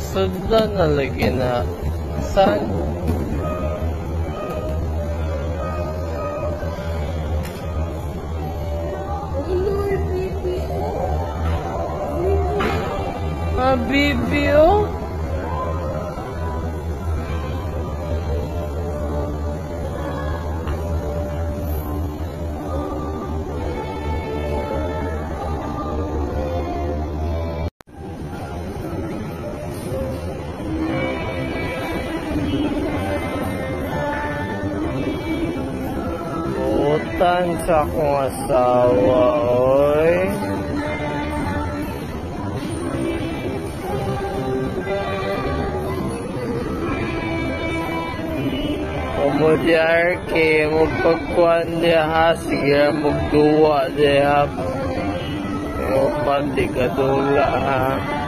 Sudlan na lagi na. Saan? Bibi, oh. Butan sa akong asawa, oy. Umudyar kay magpagkuhan niya ha. Sige, magduwa niya. Pandi ka dula ha.